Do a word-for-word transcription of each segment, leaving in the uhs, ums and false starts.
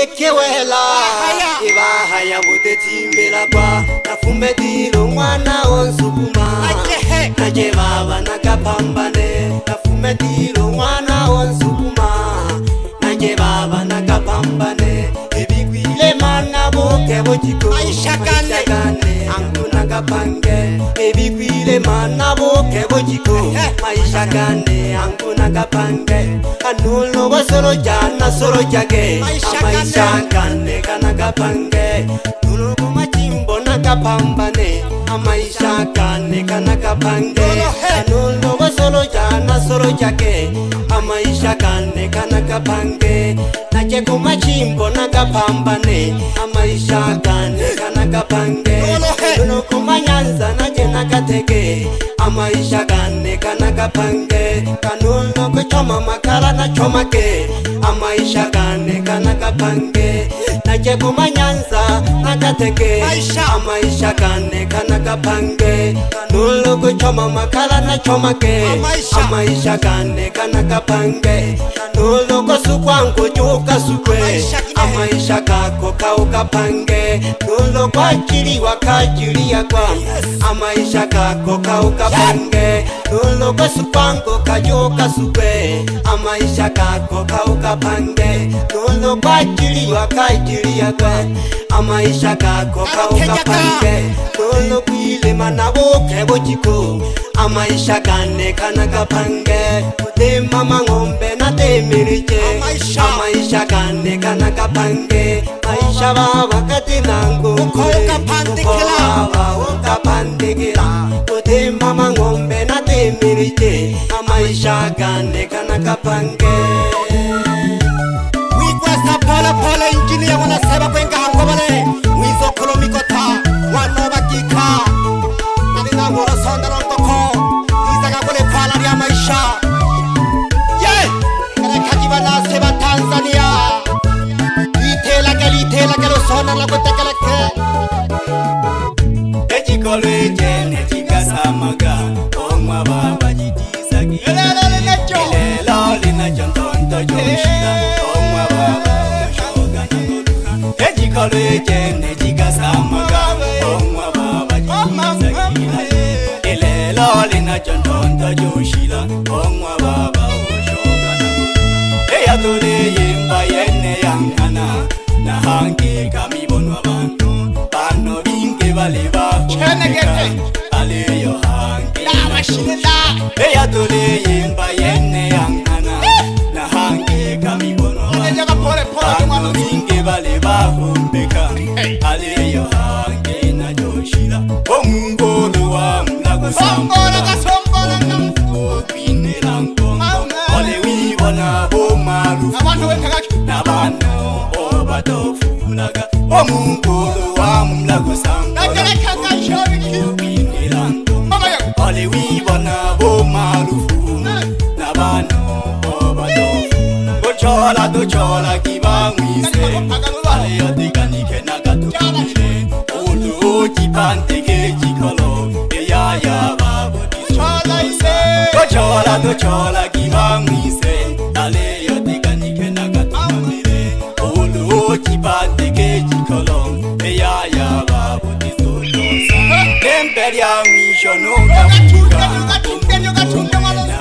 kewela iba haya buteti melagwa nafumbe dilo mwana onsukuma naje baba nakapambane nafumbe dilo mwana onsukuma naje baba nakapambane ebikwile mana boke bojiko aishakane anguna kapange ebikwile mana boke bojiko aishakane anguna kapange kanulo basoro jana soro jage aishakane kana kapange nulo kumachimbo nakapambane amaishakane kana kapange kanulo basoro jana soro jage amaishakane kana kapange naje kumachimbo nakapambane amaishakane kana kapange nulo kumanyanza naje nakateke amaishakane kana kapange kanulo kuchoma makala na chomake amaishakane kana kapange naje kumanyanza nakateke amaishakane kana kapange kanulo kuchoma makala na chomake amaishakane kana kapange kanulo kusukwangu juka sukwe amaishakako kaukapange nulo kwachiri wakachiri yakwa amaishakako kaukapange nulo kusukwangu kajuka sukwe amaishakako kaukapange nulo kwachiri wakachiri yakwa amaishakako kaukapange nulo kwile manaboke bojiko amaishakane kana kapange kute mama ngombe na temirije amaishakane kana kapange maisha baba katinangu ukapandikila ukapandikila kute mama ngombe na temirije amaishakane kana kapange wikwasa pala pala injini ya wana seba kwenga hangobale wizo kolomikota wano bakika nalina mora sonda rondoko izaga kule pala ya maisha ye kare kajiba na seba Tanzania itela kali itela kalo sonda la kotekala ke ejikole jene jikasamaga omwa baba jitizagi elele necho elele lina jantonto joshira omwa baba shoga nagoluka ejikole jene jikasamaga omwa baba jitizagi elele lina jantonto joshira omwa baba shoga nagoluka eyatole yimba yene yankana na hangi kamibonwa bantu bano binge bale bako aleyo hangi eyatole yimba yene yankana na hangi kamibonwa bano binge bale bako mbeka aleyo hangi na joshira omungolo wa mlago sambora omungolo kwinera nkongo ole wibona bomarufu nabano obadofulaga omungolo wa mlago sambora kwinera nkongo ole wibona bomarufu nabano obadofulaga gochola gochola kibamwise aleyo diganike nagatukire ulu kipanteke chikolo eyaya babo disolaise gochola gochola kibamwise aleyo diganike nagatukire ulu kipanteke chikolo eyaya babo disolaise temperia misho no kafuga gatunge gatunge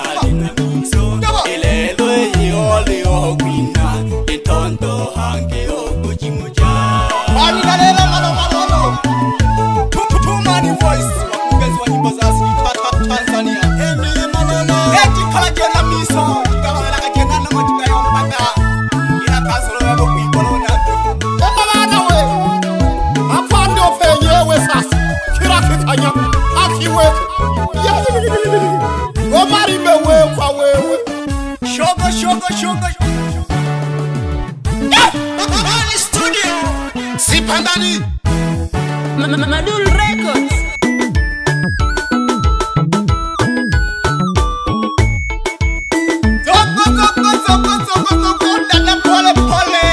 malo elelo yole ogwina itondo hange ogujimuja bani galela malo malo tutu tu mani voice wakugezi wa nyimbo za asili Tanzania emi malolo eti kala jena miso kigabala kagenda na motika yombata ila kasolo yabo kuikolona kama bana we afande ofenyewe sasa kila kikanya akiwe omari mewe kwa wewe shogo shogo shogo Mani studio Sipandani Madul Records. Zoko zoko zoko zoko zoko Dada pole pole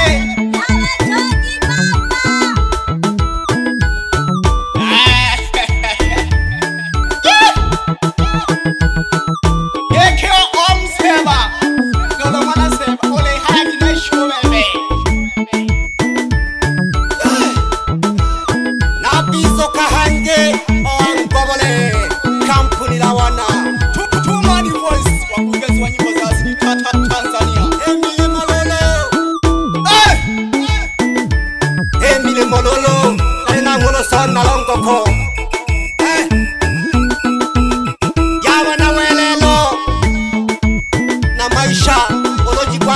Yekeo omseba Nolo wana seba Ole hagi na show bebe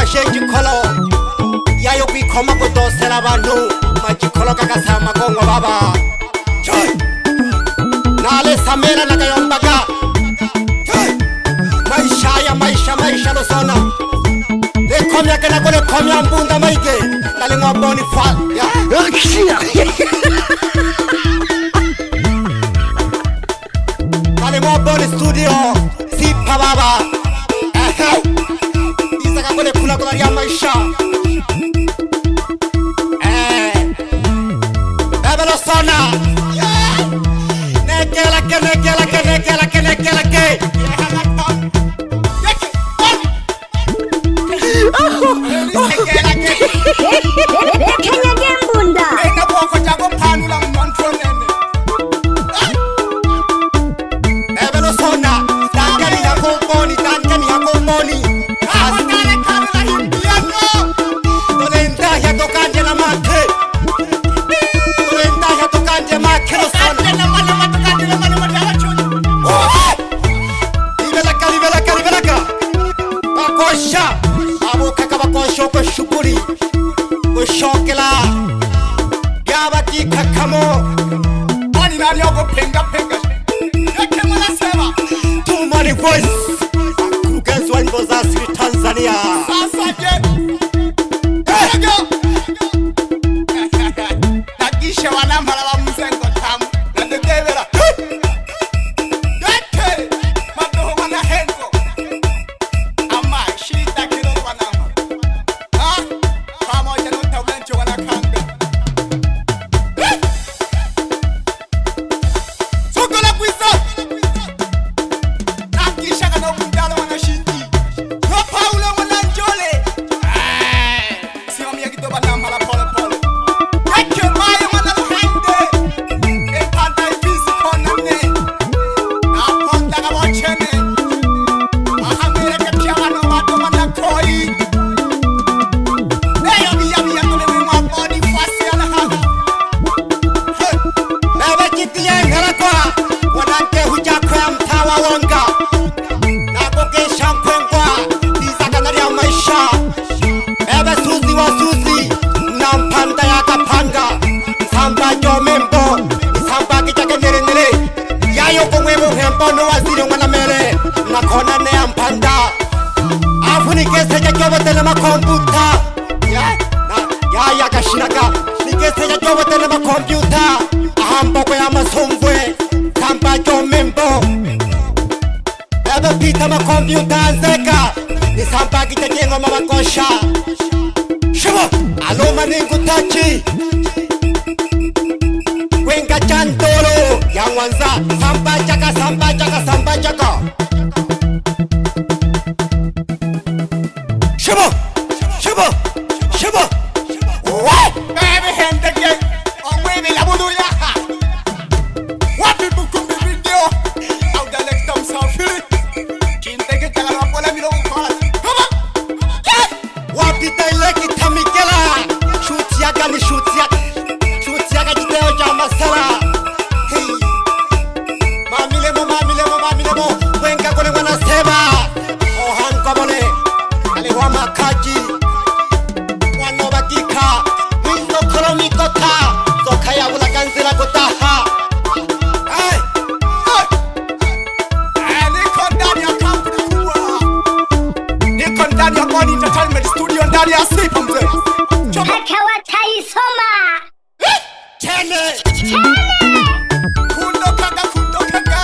Ashenji kolo yayo kwikoma kudosela abantu majikolo kakasama kongo baba Choy Nale samera nakayombaga Choy Maisha ya maisha maisha losona Lekomya kena kule komya mbunda maike Nale ngoboni fat Nale ngoboni studio Sipa baba Isaka kule kula kula ya maisha Sona Nekela ke nekela ke nekela ke nekela ke Nekela ke Nekenya gembunda Ena boko jago panu la mantro nene Ebelo sona Dankani ya kumboni Dankani ya kumboni Asikale karu la himpiano Dolenta ya tokanje na mate Abo kaka bakosho ko shukuri ko shokela yaba ki kakamo ani nani ogo penga penga yake mwana sema too many voice kugenzo wa nyimbo za asili Tanzania sasa je ego nakisha wanamala wa mzengo tamu na ndebera yake madoho wana hengo ama shida kilo wanama ha pamoja na utawencho wanakanga soko la kuisa nakisha kana mundalo wanashindi no paulo wananjole sio mia kitoba na mala pole pole yake mayo wanalhende e panda ifisi konane na ponda kama chene ahamere ke piano watu wanakoi leo bia bia tole mwa body fasi ana hana baba kitie ngara kwa wananke hujakwa mtawa wonga na kokesha kwengwa isaka ndani ya maisha baba suzi wa suzi na mpanda ya kapanga samba jo membo samba kichake nere nere yayo komwebo hembo no waziri mwana mere na kona ne ampanda afuni kese ya jobo tele makomputa ya na ya ya kashiraka ni kese ya jobo tele makomputa ahambo kwa ya masomvwe samba jo membo baba pita makomputa nzeka ni samba kichake ngoma makosha Shabo, alo maningu tachi Wenga chantolo ya mwanza Samba chaka, samba chaka, samba chaka Shabo, shabo, shabo What? Baby hende ke Omwini la budu ya Wapi bukumbi video Au dalek tam safiri Chinte ke chaka rapola milo ukola Haba Wapi taileki tamikela Shuti yaga ni shuti yaga Shuti yaga jiteo jama sala Hey Mamilemo mamilemo mamilemo Wenga kone wana seba Ohan komone Aliwa makaji Wano bakika Wizo koromi kota Zokaya wula kanzila kotaha Hey Hey Hey Niko ndani ya kampuni kubwa Niko ndani ya Money Entertainment Studio ndani ya Sipa mzee Choma Akawataisoma Chene Chene Kundo kaka kundo kaka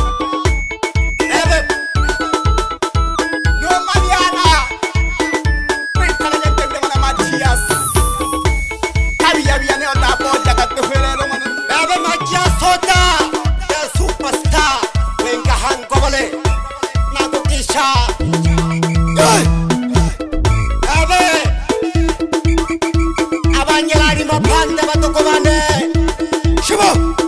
Ebe No Mariana Wikana nyentende wana Machias Kabi ya biya neo na boja katuhelelo mwana Ebe Machias Soda The superstar Wenga hangobole Nagukisha Hey Ebe Abanyelari mapande batoko bane Shibo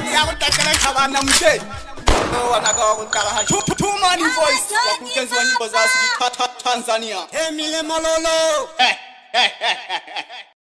yakutakela khabana mshe wanaka kuntaka two money voice wakukenziwa nyimbo za Tanzania Emile Mololo